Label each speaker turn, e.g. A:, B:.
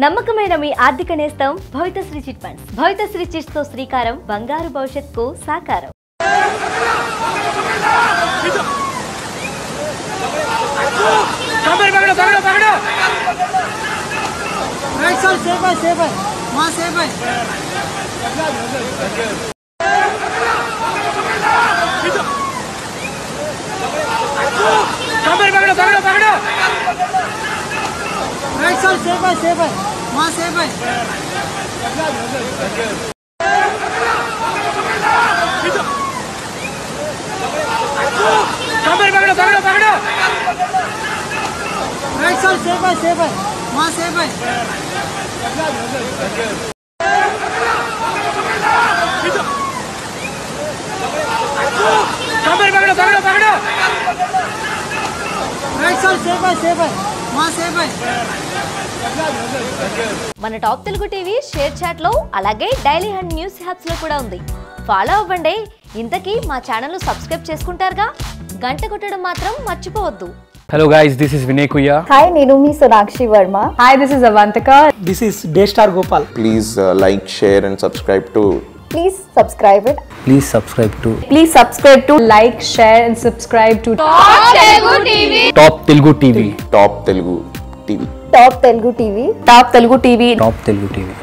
A: నమ్మకమైన మీ ఆర్థిక నేస్తం Bhavitasri chit funds. Bhavitasri chits తో శ్రీకారం బంగారు భవిష్యత్తుకు సాకారం. మన top Telugu TV ShareChat లో అలాగే డైలీ హండ్ న్యూస్ హ్యాప్స్ లో కూడా ఉంది. ఫాలో అవ్వండి. ఇంతకీ మా ఛానల్ ను సబ్స్క్రైబ్ చేసుకుంటారుగా, గంట కొట్టడం మాత్రం మర్చిపోవద్దు.
B: Hello guys, this is Vinay Kuya.
C: Hi, nenu me Sonakshi Verma.
D: Hi, this is Avantika.
E: This is Daystar Gopal.
F: Please like, share and subscribe to.
C: Please subscribe it.
B: Please subscribe to
D: Please subscribe to like, share and subscribe to
F: Top Telugu TV.
C: Top Telugu TV.
F: Top Telugu TV.
C: Top Telugu TV.
D: Top Telugu TV.